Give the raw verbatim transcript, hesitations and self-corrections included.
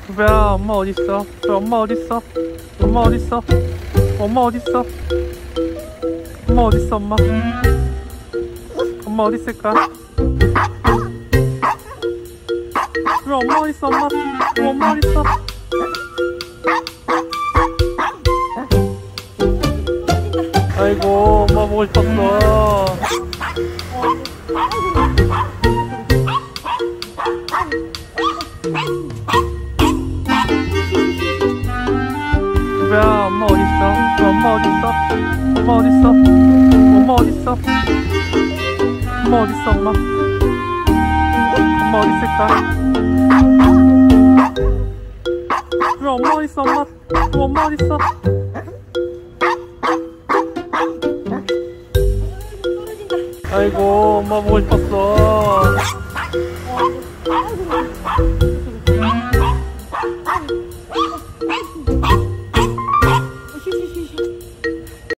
루베야, 엄마 어딨어? 루베 엄마 어딨어? 엄마 어딨어? 엄마 어딨어? 엄마 어딨어, 엄마? 엄마 어딨을까? 루베 엄마 어딨어, 엄마? 루베 엄마 어딨어? 아이고, 엄마 보고 싶었어. 루베야, 엄마 어딨어? 루베 엄마 어딨어? 엄마 어딨어? 엄마 어딨어? 엄마 어딨어, 엄마? 엄마 어딨을까? 루베 엄마 어딨어, 엄마? 루베 엄마 어딨어? 아이고, 엄마 보고 싶었어. 아이고.